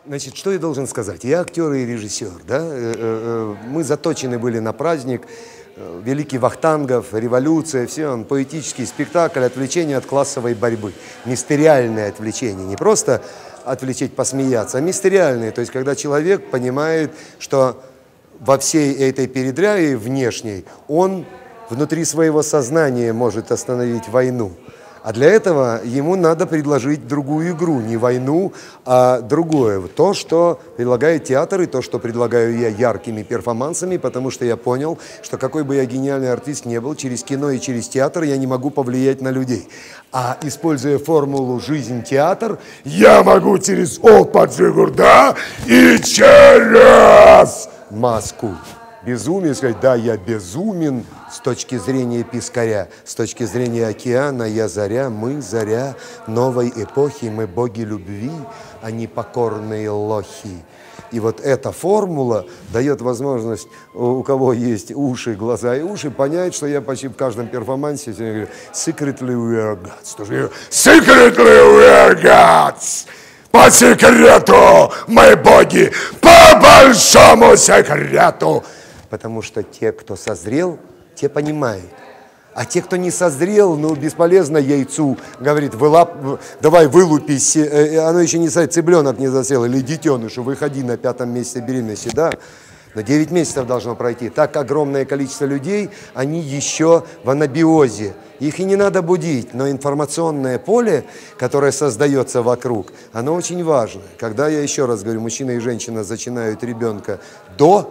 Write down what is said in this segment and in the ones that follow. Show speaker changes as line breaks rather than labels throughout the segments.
Значит, что я должен сказать? Я актер и режиссер, да? Мы заточены были на праздник. Великий Вахтангов, революция, все, он поэтический спектакль, отвлечение от классовой борьбы. Мистериальное отвлечение. Не просто отвлечь, посмеяться, а мистериальное. То есть, когда человек понимает, что во всей этой передряге внешней он внутри своего сознания может остановить войну. А для этого ему надо предложить другую игру, не войну, а другое. То, что предлагает театр, и то, что предлагаю я яркими перформансами, потому что я понял, что какой бы я гениальный артист не был, через кино и через театр я не могу повлиять на людей. А используя формулу «жизнь-театр», я могу через опыт Жигурда и через маску безумие сказать: да, я безумен с точки зрения пескаря, с точки зрения океана я заря, мы заря новой эпохи, мы боги любви, а не покорные лохи. И вот эта формула дает возможность, у кого есть уши, глаза и уши, понять, что я почти в каждом перформансе говорю «Secretly we are gods». «Secretly we are gods». По секрету мы боги, по большому секрету. Потому что те, кто созрел, те понимают. А те, кто не созрел, ну, бесполезно яйцу, говорит, давай вылупись, оно еще не садится, цыпленок не засел, или детенышу, выходи на 5-м месяце беременности, да? Но 9 месяцев должно пройти. Так огромное количество людей, они еще в анабиозе. Их и не надо будить, но информационное поле, которое создается вокруг, оно очень важно. Когда, я еще раз говорю, мужчина и женщина зачинают ребенка до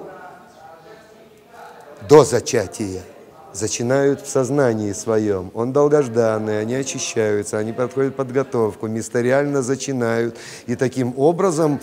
зачатия, зачинают в сознании своем. Он долгожданный, они очищаются, они подходят подготовку, мистериально зачинают и таким образом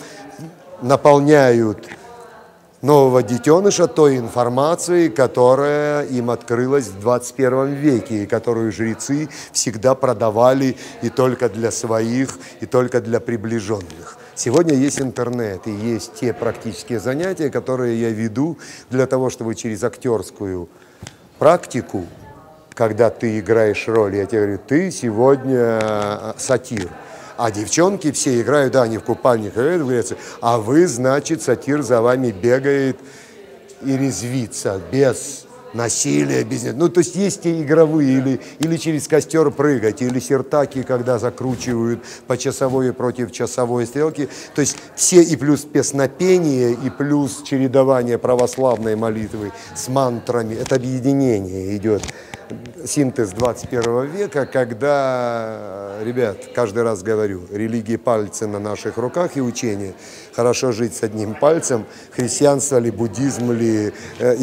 наполняют нового детеныша той информацией, которая им открылась в 21 веке, и которую жрецы всегда продавали и только для своих, и только для приближенных. Сегодня есть интернет, и есть те практические занятия, которые я веду для того, чтобы через актерскую практику, когда ты играешь роль, я тебе говорю, ты сегодня сатир. А девчонки все играют, да, они в купальниках, а вы, значит, сатир за вами бегает и резвится, без насилия, без... Ну, то есть есть те игровые, или через костер прыгать, или сертаки, когда закручивают по часовой и против часовой стрелки. То есть все, и плюс песнопение, и плюс чередование православной молитвы с мантрами. Это объединение идет. Синтез 21 века, когда, ребят, каждый раз говорю, религии пальцы на наших руках и учение. Хорошо жить с одним пальцем, христианство ли, буддизм ли,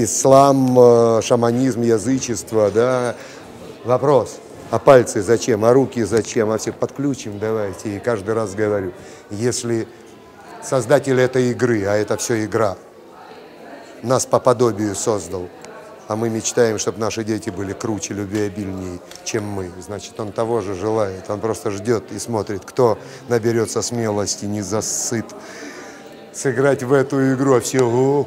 ислам, шаманизм, язычество, да. Вопрос, а пальцы зачем, а руки зачем, а всех подключим давайте. И каждый раз говорю, если создатель этой игры, а это все игра, нас по подобию создал, а мы мечтаем, чтобы наши дети были круче, любвеобильнее, чем мы. Значит, он того же желает. Он просто ждет и смотрит, кто наберется смелости, не засыт, сыграть в эту игру. А все, о,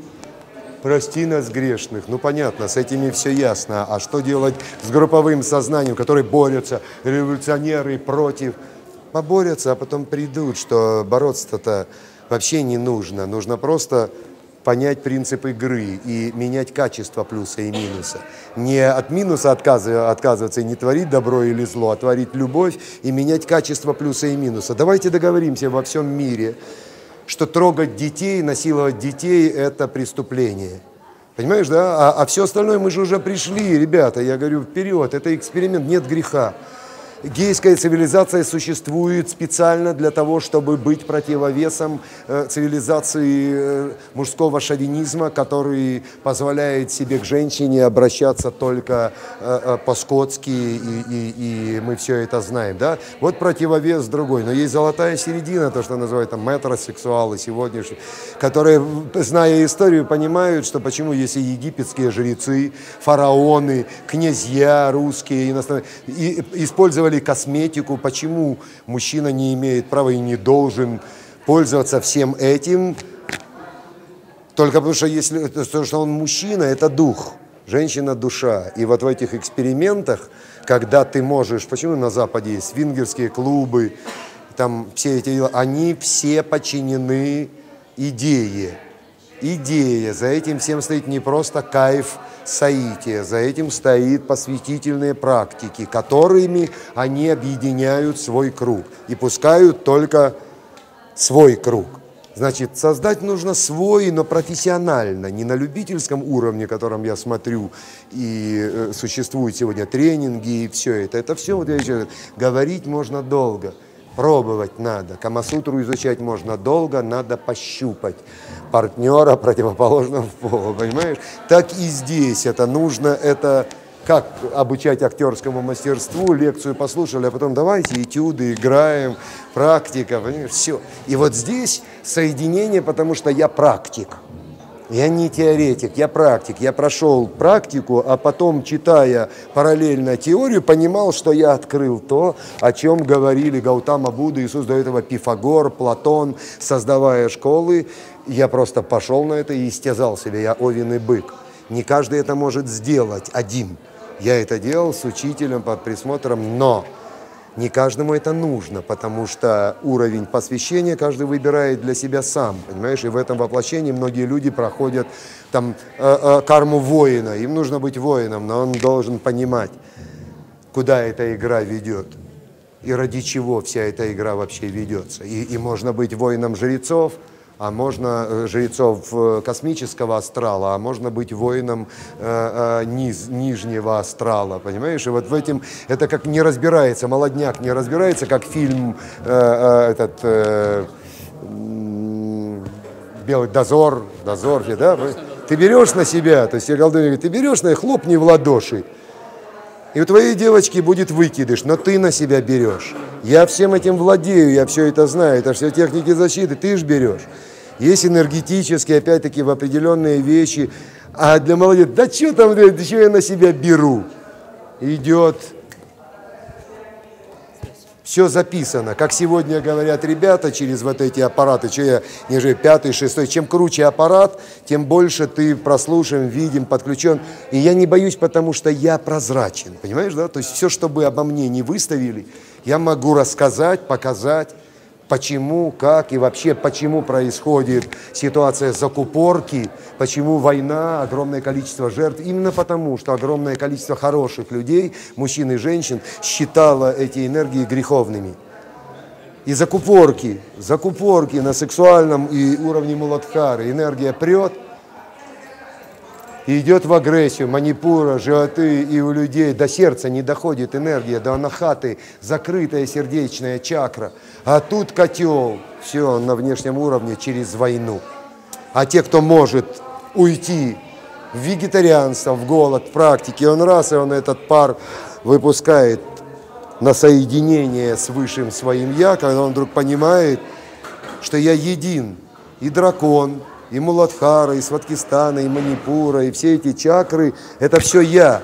прости нас грешных. Ну, понятно, с этими все ясно. А что делать с групповым сознанием, которые борются, революционеры против? Поборются, а потом придут, что бороться-то вообще не нужно. Нужно просто понять принцип игры и менять качество плюса и минуса. Не от минуса отказываться и не творить добро или зло, а творить любовь и менять качество плюса и минуса. Давайте договоримся во всем мире, что трогать детей, насиловать детей – это преступление. Понимаешь, да? А все остальное мы же уже пришли, ребята. Я говорю, вперед, это эксперимент, нет греха. Гейская цивилизация существует специально для того, чтобы быть противовесом цивилизации мужского шовинизма, который позволяет себе к женщине обращаться только по-скотски, и мы все это знаем. Да? Вот противовес другой. Но есть золотая середина, то, что называют там метросексуалы сегодняшние, которые, зная историю, понимают, что почему, если египетские жрецы, фараоны, князья русские, иностранные, использовали косметику, почему мужчина не имеет права и не должен пользоваться всем этим, только потому что, что он мужчина, это дух, женщина – душа. И вот в этих экспериментах, когда ты можешь, почему на Западе есть свингерские клубы, там все эти дела, они все подчинены идее. Идея. За этим всем стоит не просто кайф саития, за этим стоит посвятительные практики, которыми они объединяют свой круг и пускают только свой круг. Значит, создать нужно свой, но профессионально, не на любительском уровне, котором я смотрю, и существуют сегодня тренинги, и все это. Это все, вот я еще говорить можно долго, пробовать надо. Камасутру изучать можно долго, надо пощупать партнера противоположного пола, понимаешь? Так и здесь это нужно, это... Как обучать актерскому мастерству, лекцию послушали, а потом давайте этюды, играем, практика, понимаешь, все. И вот здесь соединение, потому что я практик. Я не теоретик, я практик. Я прошел практику, а потом, читая параллельно теорию, понимал, что я открыл то, о чем говорили Гаутама Будда, Иисус, до этого Пифагор, Платон, создавая школы. Я просто пошел на это и истязал себя, я овен и бык. Не каждый это может сделать один. Я это делал с учителем под присмотром, но не каждому это нужно, потому что уровень посвящения каждый выбирает для себя сам, понимаешь? И в этом воплощении многие люди проходят там карму воина. Им нужно быть воином, но он должен понимать, куда эта игра ведет и ради чего вся эта игра вообще ведется. И можно быть воином жрецов, а можно жрецов космического астрала, а можно быть воином нижнего астрала, понимаешь? И вот в этом, это как не разбирается, молодняк не разбирается, как фильм «Белый дозор», да? Ты берешь на себя, то есть колдунья говорит, ты берешь на хлопни в ладоши, и у твоей девочки будет выкидыш, но ты на себя берешь. Я всем этим владею, я все это знаю, это все техники защиты, ты же берешь. Есть энергетические, опять-таки, в определенные вещи. А для молодежи, да что там, да что я на себя беру? Идет. Все записано. Как сегодня говорят ребята через вот эти аппараты, что я ниже 5-й, 6-й. Чем круче аппарат, тем больше ты прослушан, видим, подключен. И я не боюсь, потому что я прозрачен. Понимаешь, да? То есть все, что бы обо мне не выставили, я могу рассказать, показать. Почему, как и вообще почему происходит ситуация закупорки, почему война, огромное количество жертв. Именно потому, что огромное количество хороших людей, мужчин и женщин, считало эти энергии греховными. И закупорки на сексуальном и уровне Муладхары, энергия прет и идет в агрессию, манипура, животы, и у людей до сердца не доходит энергия, до анахаты, закрытая сердечная чакра. А тут котел, все на внешнем уровне через войну. А те, кто может уйти в вегетарианство, в голод, в практике, он раз, и он этот пар выпускает на соединение с высшим своим я, когда он вдруг понимает, что я един, и дракон, и Муладхара, и Сватхистана, и Манипура, и все эти чакры, это все я.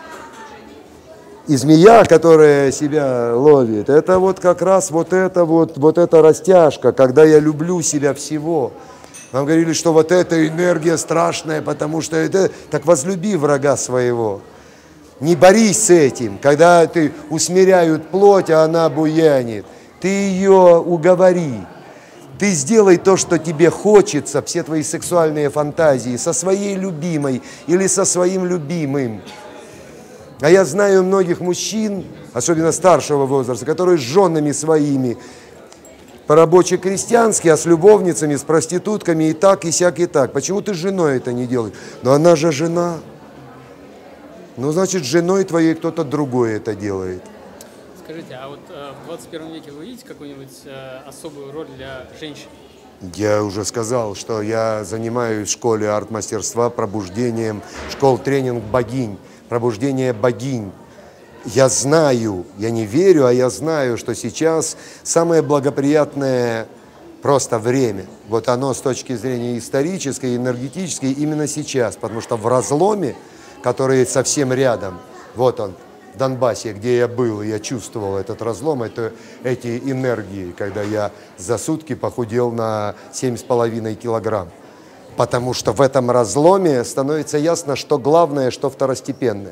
И змея, которая себя ловит, это вот как раз вот эта растяжка, когда я люблю себя всего. Нам говорили, что вот эта энергия страшная, потому что это... Так возлюби врага своего. Не борись с этим, когда ты усмиряют плоть, а она буянит. Ты ее уговори. Ты сделай то, что тебе хочется, все твои сексуальные фантазии, со своей любимой или со своим любимым. А я знаю многих мужчин, особенно старшего возраста, которые с женами своими, по-рабоче-крестьянски, а с любовницами, с проститутками и так, и сяк, и так. Почему ты с женой это не делаешь? Но она же жена. Ну, значит, с женой твоей кто-то другой это делает.
Скажите, а вот в 21 веке вы видите какую-нибудь особую роль для женщин?
Я уже сказал, что я занимаюсь в школе арт-мастерства пробуждением, школ-тренинг богинь, пробуждение богинь. Я знаю, я не верю, а я знаю, что сейчас самое благоприятное просто время. Вот оно с точки зрения исторической, энергетической именно сейчас, потому что в разломе, который совсем рядом, вот он, в Донбассе, где я был, и я чувствовал этот разлом, это эти энергии, когда я за сутки похудел на 7,5 килограмм. Потому что в этом разломе становится ясно, что главное, что второстепенное.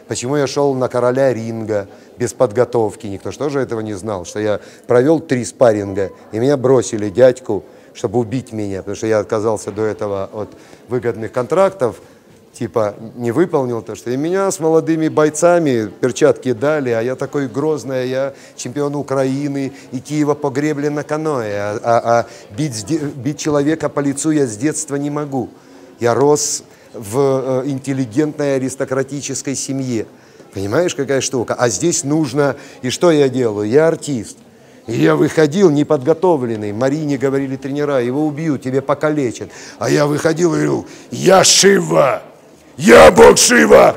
Почему я шел на короля ринга без подготовки? Никто же тоже этого не знал, что я провел 3 спарринга, и меня бросили дядьку, чтобы убить меня, потому что я отказался до этого от выгодных контрактов, типа не выполнил то, что и меня с молодыми бойцами перчатки дали, а я такой грозный, я чемпион Украины и Киева по гребле на каноэ, бить человека по лицу я с детства не могу. Я рос в интеллигентной аристократической семье. Понимаешь, какая штука? А здесь нужно... И что я делаю? Я артист. И я выходил неподготовленный. Марине говорили тренера, его убьют, тебе покалечат. А я выходил и говорил, я Шива! Я бог Шива!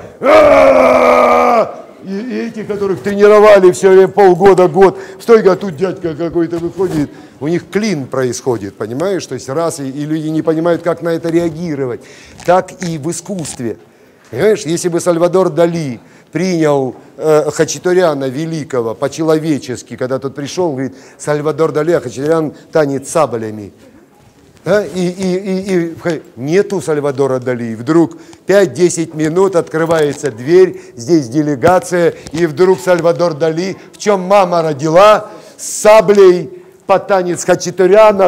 И эти, которых тренировали все время полгода, год, стой, а тут дядька какой-то выходит, у них клин происходит, понимаешь? То есть раз, и люди не понимают, как на это реагировать. Так и в искусстве. Понимаешь, если бы Сальвадор Дали принял Хачатуряна Великого по-человечески, когда тот пришел, говорит, Сальвадор Дали, а Хачатурян танец саблями. Да? И нету Сальвадора Дали. Вдруг 5-10 минут открывается дверь, здесь делегация, и вдруг Сальвадор Дали, в чем мама родила, с саблей по танец Хачатуряна,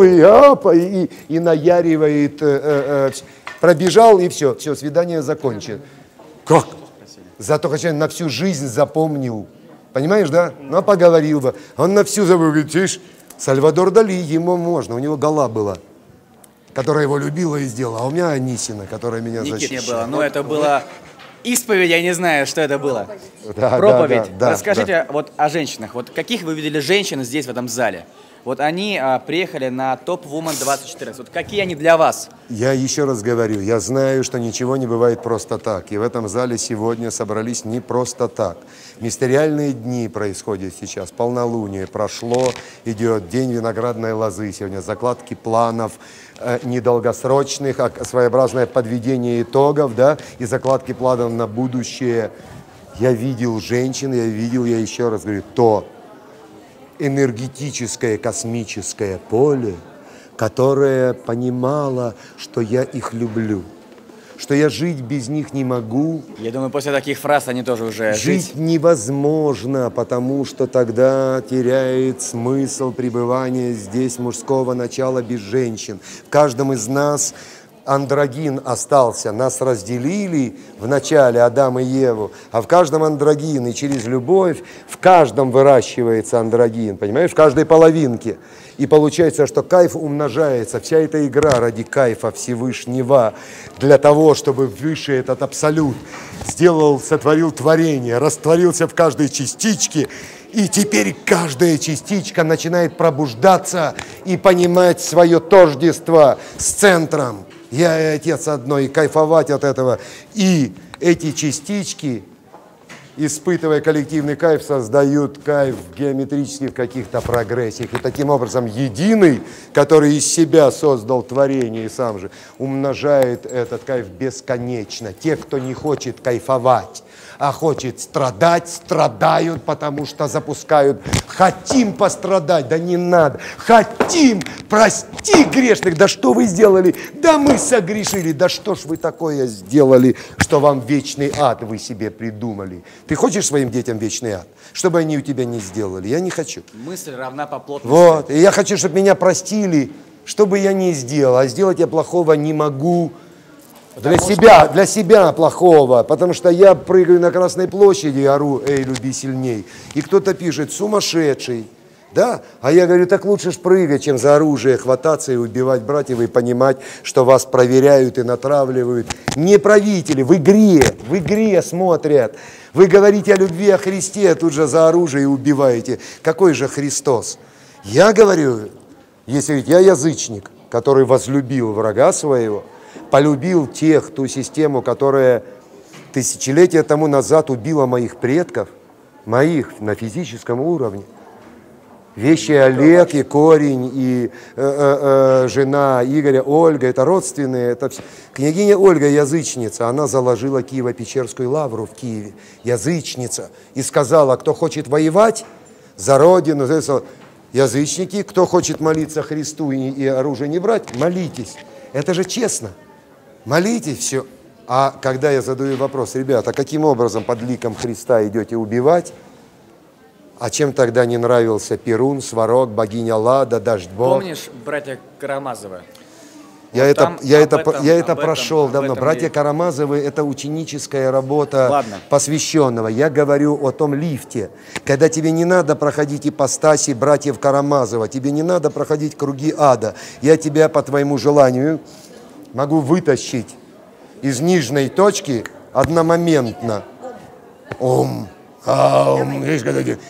голый, и наяривает, пробежал, и все, свидание закончено. Как? Зато Хачатурян на всю жизнь запомнил. Понимаешь, да? Ну, поговорил бы. Он на всю забыл, говорит, видишь, Сальвадор Дали, ему можно, у него Гала была, которая его любила и сделала, а у меня Анисина, которая меня защищала.
Но это было исповедь, я не знаю, что это было.
Да,
проповедь.
Да,
Расскажите вот о женщинах. Вот каких вы видели женщин здесь, в этом зале? Вот они приехали на Top Woman 2014. Вот какие они для вас?
Я еще раз говорю, я знаю, что ничего не бывает просто так. И в этом зале сегодня собрались не просто так. Мистериальные дни происходят сейчас. Полнолуние прошло, идет день виноградной лозы. Сегодня закладки планов недолгосрочных, а своеобразное подведение итогов, да, и закладки планов на будущее. Я видел женщин, я еще раз говорю, то энергетическое космическое поле, которое понимало, что я их люблю, что я жить без них не могу.
Я думаю, после таких фраз они тоже уже
жить невозможно, потому что тогда теряет смысл пребывания здесь мужского начала без женщин. В каждом из нас андрогин остался, нас разделили в начале Адам и Еву, а в каждом андрогин, и через любовь в каждом выращивается андрогин, понимаешь, в каждой половинке. И получается, что кайф умножается, вся эта игра ради кайфа Всевышнего, для того, чтобы выше этот абсолют сотворил творение, растворился в каждой частичке, и теперь каждая частичка начинает пробуждаться и понимать свое тождество с центром. Я и Отец одно, и кайфовать от этого. И эти частички, испытывая коллективный кайф, создают кайф в геометрических каких-то прогрессиях. И таким образом единый, который из себя создал творение и сам же, умножает этот кайф бесконечно. Те, кто не хочет кайфовать, а хочет страдать, страдают, потому что запускают. Хотим пострадать, да не надо. Хотим, прости грешных, да что вы сделали? Да мы согрешили, да что ж вы такое сделали, что вам вечный ад вы себе придумали? Ты хочешь своим детям вечный ад? Чтобы они у тебя не сделали? Я не хочу.
Мысль равна по плотности.
Вот, и я хочу, чтобы меня простили, что бы я ни сделал, а сделать я плохого не могу. Для себя плохого, потому что я прыгаю на Красной площади и ору, эй, люби сильней. И кто-то пишет, сумасшедший, да? А я говорю, так лучше ж прыгать, чем за оружие хвататься и убивать братьев, и понимать, что вас проверяют и натравливают. Не правители, в игре смотрят. Вы говорите о любви, о Христе, а тут же за оружие и убиваете. Какой же Христос? Я говорю, если ведь я язычник, который возлюбил врага своего, полюбил ту систему, которая тысячелетия тому назад убила моих предков, моих на физическом уровне. Вещи Олег и Корень, и жена Игоря Ольга, это родственные. Это все. Княгиня Ольга язычница, она заложила Киево-Печерскую лавру в Киеве, язычница, и сказала, кто хочет воевать за родину, язычники, кто хочет молиться Христу и оружие не брать, молитесь. Это же честно. Молитесь, все. А когда я задаю вопрос, ребята, каким образом под ликом Христа идете убивать, а чем тогда не нравился Перун, Сварог, богиня Лада, Дождь-бог?
Помнишь братья Карамазовы?
Я
Вот
это прошел давно. Братья Карамазовы – это ученическая работа посвященного. Я говорю о том лифте, когда тебе не надо проходить ипостаси братьев Карамазова, тебе не надо проходить круги ада. Я тебя по твоему желанию могу вытащить из нижней точки одномоментно. Ом, аум, видишь, когда эти...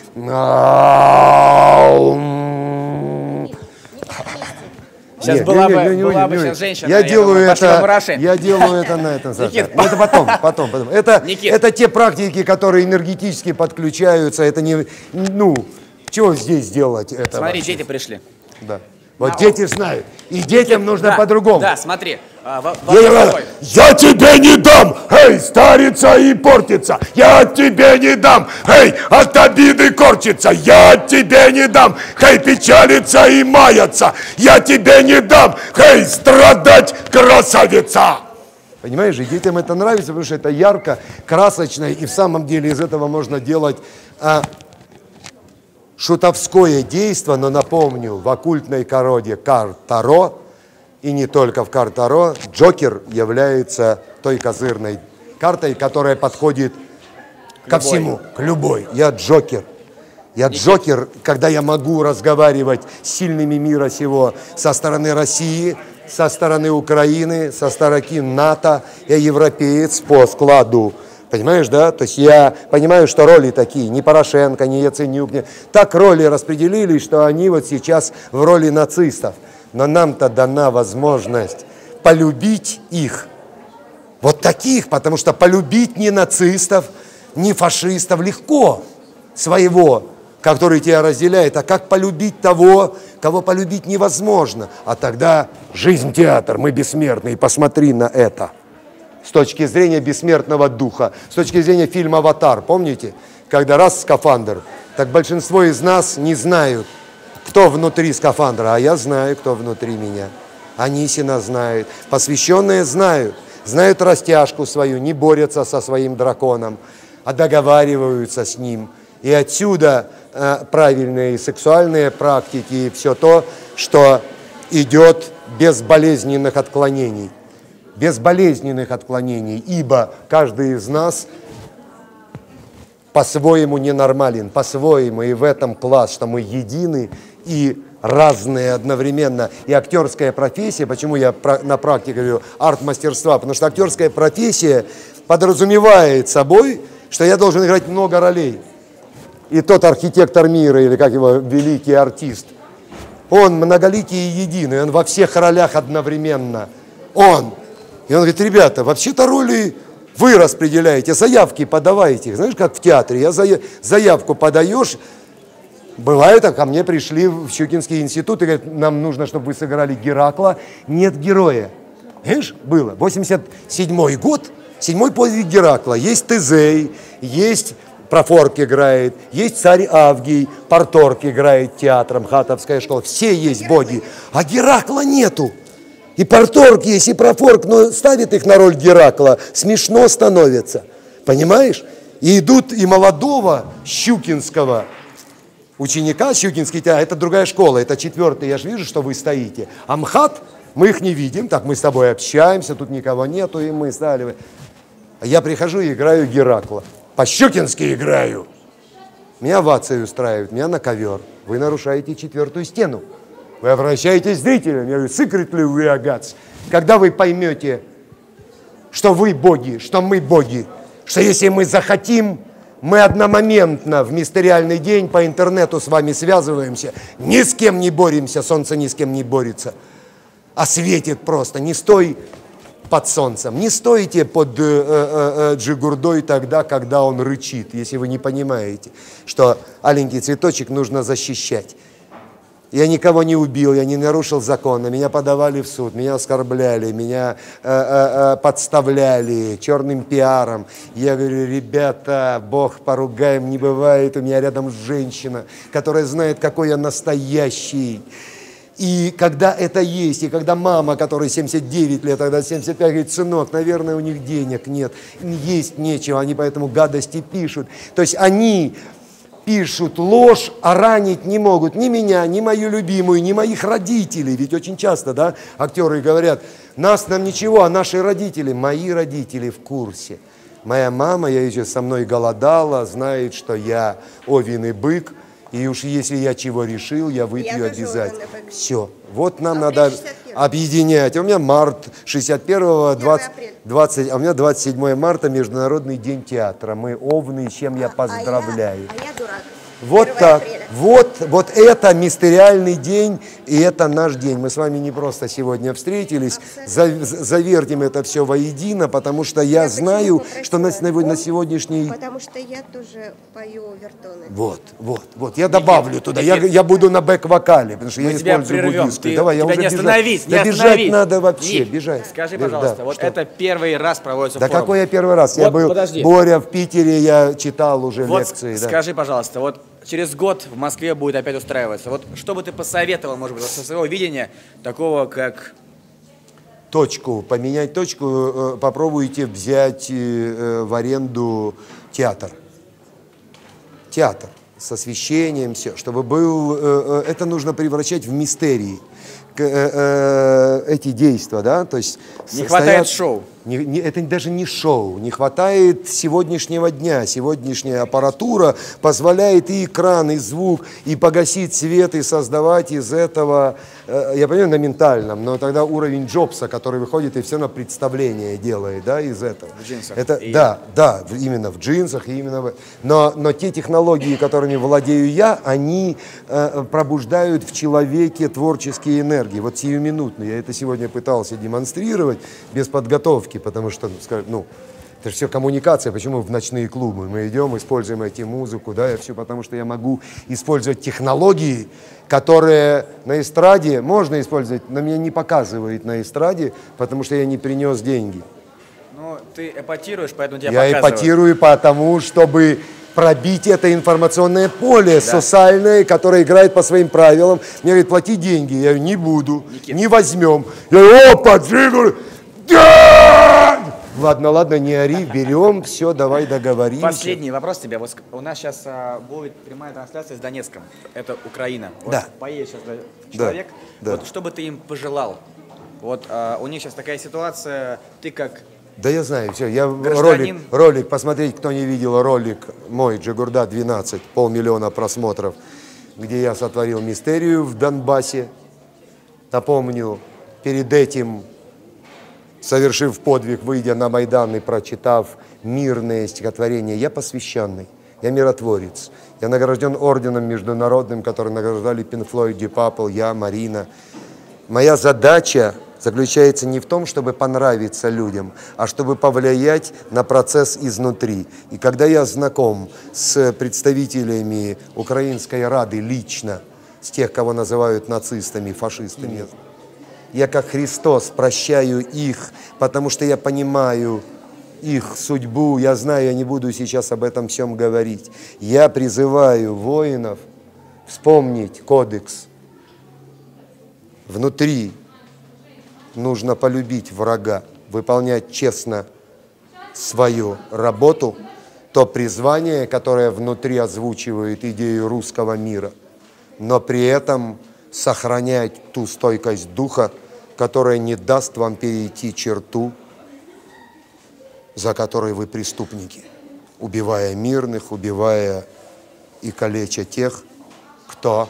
Сейчас была бы сейчас женщина.
Я делаю
я
делаю это на этом.
Никит,
Это потом. Это
Никит.
те практики, которые энергетически подключаются. Это не, ну, чего здесь делать? Это
Смотри,
вообще?
дети пришли.
Да. Вот дети знают. И детям нужно по-другому.
Да, смотри.
Я тебе не дам, эй, старится и портится. Я тебе не дам, эй, от обиды корчится. Я тебе не дам, эй, печалится и мается. Я тебе не дам, эй, страдать, красавица. Понимаешь, и детям это нравится, потому что это ярко, красочно, и в самом деле из этого можно делать шутовское действо, но напомню, в оккультной колоде карт-таро, и не только в карт-таро, Джокер является той козырной картой, которая подходит ко всему, к любой. Я Джокер. Я Джокер, когда я могу разговаривать с сильными мира сего со стороны России, со стороны Украины, со стороны НАТО. Я европеец по складу. Понимаешь, да? То есть я понимаю, что роли такие, ни Порошенко, ни Яценюк, так роли распределились, что они вот сейчас в роли нацистов. Но нам-то дана возможность полюбить их, вот таких, потому что полюбить ни нацистов, ни фашистов легко, своего, который тебя разделяет, а как полюбить того, кого полюбить невозможно. А тогда жизнь театр, мы бессмертны, и посмотри на это. С точки зрения бессмертного духа, с точки зрения фильма «Аватар», помните? Когда раз скафандр, так большинство из нас не знают, кто внутри скафандра, а я знаю, кто внутри меня. Анисина знает, посвященные знают растяжку свою, не борются со своим драконом, а договариваются с ним. И отсюда правильные сексуальные практики и все то, что идет без болезненных отклонений. Без болезненных отклонений, ибо каждый из нас по-своему ненормален, по-своему, и в этом класс, что мы едины и разные одновременно. И актерская профессия, почему я на практике говорю арт-мастерства, потому что актерская профессия подразумевает собой, что я должен играть много ролей. И тот архитектор мира, или как его, великий артист, он многоликий и единый, он во всех ролях одновременно. Он. И он говорит, ребята, вообще-то роли вы распределяете, заявки подавайте. Знаешь, как в театре, заявку подаешь. Бывает, ко мне пришли в Щукинский институт и говорят, нам нужно, чтобы вы сыграли Геракла. Нет героя. Видишь, было. 87-й год, 7-й подвиг Геракла. Есть Тезей, есть Профорк играет, есть царь Авгий, Парторг играет театром, Хатовская школа. Все есть боги, а Геракла нету. И Парторг есть, и Профорк, но ставит их на роль Геракла, смешно становится. Понимаешь? И идут и молодого щукинского ученика, Щукинский театр, это другая школа, это 4-й, я же вижу, что вы стоите. А МХАТ, мы их не видим, так мы с тобой общаемся, тут никого нету, и мы стали. Я прихожу и играю Геракла. По-щукински играю. Меня овации устраивают, меня на ковер. Вы нарушаете 4-ю стену. Вы обращаетесь к зрителям. Я говорю, secretly we are gods. Когда вы поймете, что вы боги, что мы боги, что если мы захотим, мы одномоментно в мистериальный день по интернету с вами связываемся, ни с кем не боремся, солнце ни с кем не борется, а светит просто. Не стой под солнцем, не стойте под Джигурдой тогда, когда он рычит, если вы не понимаете, что аленький цветочек нужно защищать. Я никого не убил, я не нарушил закона, меня подавали в суд, меня оскорбляли, меня подставляли черным пиаром. Я говорю, ребята, Бог поругаем не бывает, у меня рядом женщина, которая знает, какой я настоящий. И когда это есть, и когда мама, которой 79 лет, тогда 75, говорит: сынок, наверное, у них денег нет, есть нечего, они поэтому гадости пишут. То есть они пишут ложь, а ранить не могут ни меня, ни мою любимую, ни моих родителей. Ведь очень часто, да, актеры говорят: нам ничего, а наши родители, мои родители в курсе. Моя мама, я еще со мной голодала, знает, что я овен бык. И уж если я чего решил, я выпью обязательно. Все. Вот нам надо объединять. У меня март 61-го, 20, а у меня 27 марта, Международный день театра. Мы овны, чем я поздравляю.
А я дурак.
Вот так. Вот это мистериальный день, и это наш день. Мы с вами не просто сегодня встретились, завертим это все воедино, потому что я знаю, что на сегодняшний...
Потому что я тоже пою овертоны.
Вот. Я добавлю туда. Я буду на бэк-вокале, потому что
мы
я
тебя
использую
прервем.
буддийскую. Давай, я
тебя
уже
не остановить,
бежать.
не
Бежать
остановить.
надо вообще,
Ник,
бежать.
Скажи, пожалуйста, вот это первый раз проводится
Да
форум.
какой я первый раз?
Вот,
Я был,
подожди.
Боря, в Питере, я читал уже
Вот
лекции. Да.
скажи, пожалуйста, вот через год в Москве будет опять устраиваться. Вот что бы ты посоветовал, может быть, со своего видения, такого как...
Поменять точку, попробуйте взять в аренду театр. Театр с освещением, все, чтобы был... Это нужно превращать в мистерии. Эти действия, да, то есть...
Не хватает шоу.
Это даже не шоу, не хватает сегодняшнего дня. Сегодняшняя аппаратура позволяет и экран, и звук, и погасить свет, и создавать из этого, я понимаю, на ментальном, но тогда уровень Джобса, который выходит и все на представление делает, да, из этого.
В джинсах.
Да, именно в джинсах, и именно но те технологии, которыми владею я, они пробуждают в человеке творческие энергии. Вот сиюминутно. Я это сегодня пытался демонстрировать без подготовки, потому что, это же все коммуникация. Почему в ночные клубы мы идем, используем эти музыку, да, потому что я могу использовать технологии, которые на эстраде можно использовать, но меня не показывают на эстраде, потому что я не принес деньги.
Ну, ты эпатируешь, поэтому тебя
Я
показывают.
эпатирую потому, чтобы пробить это информационное поле социальное, которое играет по своим правилам. Мне говорят: плати деньги. Я говорю: не буду,
Никит.
не возьмем. Я говорю: опа, двигаю. Да! Ладно, не ори, берем, все, давай договоримся.
Последний вопрос тебе. Вот у нас сейчас будет прямая трансляция с Донецком. Это Украина. Вот
Да.
поедет сейчас человек.
Да.
Вот что бы ты им пожелал? Вот у них сейчас такая ситуация, ты как...
Да я знаю, все, я
Гражданин.
ролик, посмотреть, кто не видел ролик мой, Джигурда 12, 500 000 просмотров, где я сотворил мистерию в Донбассе. Напомню, перед этим, совершив подвиг, выйдя на Майдан и прочитав мирное стихотворение, я посвященный, я миротворец, я награжден орденом международным, который награждали Pink Floyd, Deep Purple, я, Марина. Моя задача заключается не в том, чтобы понравиться людям, а чтобы повлиять на процесс изнутри. И когда я знаком с представителями Украинской Рады лично, с тех, кого называют нацистами, фашистами, я как Христос прощаю их, потому что я понимаю их судьбу, я знаю, я не буду сейчас об этом всем говорить. Я призываю воинов вспомнить кодекс. Внутри нужно полюбить врага, выполнять честно свою работу, то призвание, которое внутри озвучивает идею русского мира, но при этом сохранять ту стойкость духа, которая не даст вам перейти черту, за которой вы преступники, убивая мирных, убивая и калеча тех, кто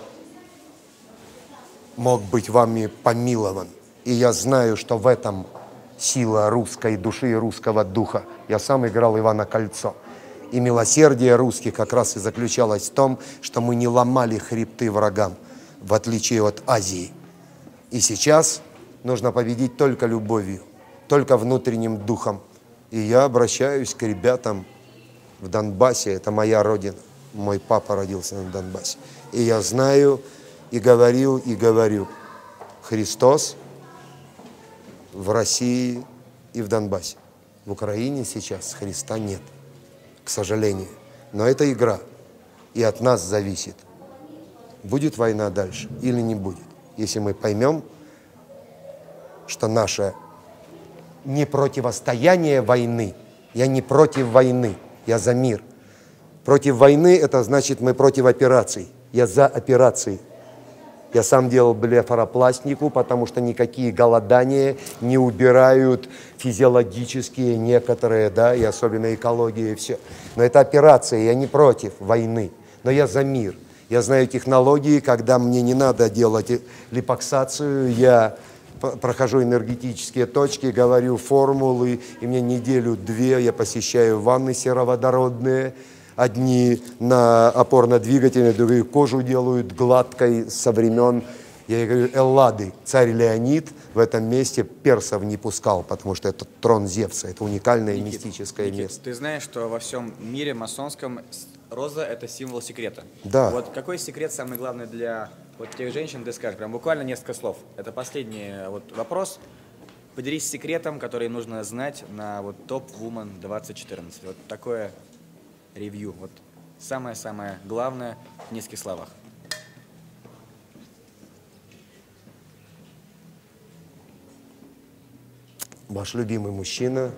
мог быть вами помилован. И я знаю, что в этом сила русской души и русского духа. Я сам играл Ивана Кольцо. И милосердие русских как раз и заключалось в том, что мы не ломали хребты врагам, в отличие от Азии. И сейчас нужно победить только любовью, только внутренним духом. И я обращаюсь к ребятам в Донбассе. Это моя родина. Мой папа родился на Донбассе. И я знаю, и говорил, и говорю. Христос в России и в Донбассе. В Украине сейчас Христа нет, к сожалению. Но это игра. И от нас зависит, будет война дальше или не будет. если мы поймем, что наше не противостояние войны, я не против войны, я за мир. Против войны – это значит, мы против операций, я за операции. Я сам делал блефаропластику, потому что никакие голодания не убирают физиологические некоторые, да, и особенно экология и все. Но это операция, я не против войны, но я за мир. Я знаю технологии, когда мне не надо делать липоксацию, я прохожу энергетические точки, говорю формулы, и мне неделю-две я посещаю ванны сероводородные. Одни на опорно-двигательной, другие кожу делают гладкой со времен, я говорю, Эллады. Царь Леонид в этом месте персов не пускал, потому что это трон Зевса, это уникальное мистическое место.
Ты знаешь, что во всем мире масонском роза – это символ секрета.
Да.
Вот какой секрет самый главный для вот тех женщин, ты скажешь, прям буквально несколько слов. Это последний вот вопрос. Поделись секретом, который нужно знать на вот Top Woman 2014. Вот такое ревью. Вот самое-самое главное в нескольких словах.
Ваш любимый мужчина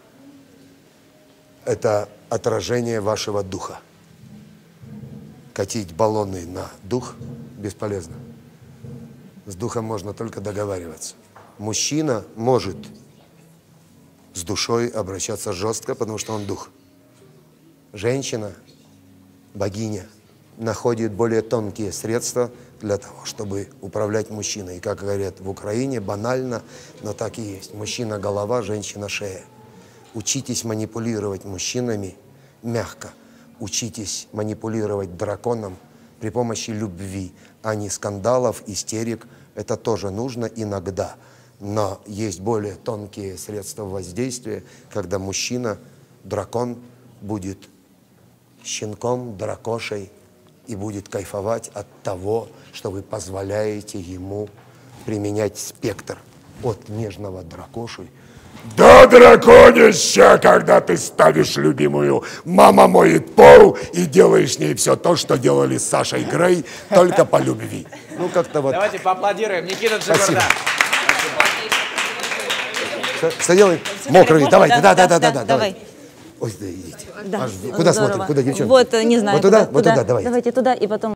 – это отражение вашего духа. Катить баллоны на дух бесполезно. С духом можно только договариваться. Мужчина может с душой обращаться жестко, потому что он дух. Женщина, богиня, находит более тонкие средства для того, чтобы управлять мужчиной. И, как говорят в Украине, банально, но так и есть. Мужчина – голова, женщина – шея. Учитесь манипулировать мужчинами мягко. Учитесь манипулировать драконом при помощи любви, а не скандалов, истерик. Это тоже нужно иногда. Но есть более тонкие средства воздействия, когда мужчина, дракон, будет щенком, дракошей и будет кайфовать от того, что вы позволяете ему применять спектр от нежного дракоши до драконища, когда ты ставишь любимую «Мама моет пол» и делаешь с ней все то, что делали с Сашей Грей, только по любви. Ну, как-то вот.
Давайте поаплодируем. Никита Джигурда.
Что делаем? Мокрый. Давайте, да.
Давай.
Ой, да идите.
Да.
Куда
Здорово.
смотрим? Куда, девчонки?
Вот, не знаю.
Вот туда?
Куда,
Вот туда, давайте.
Давайте туда, и потом...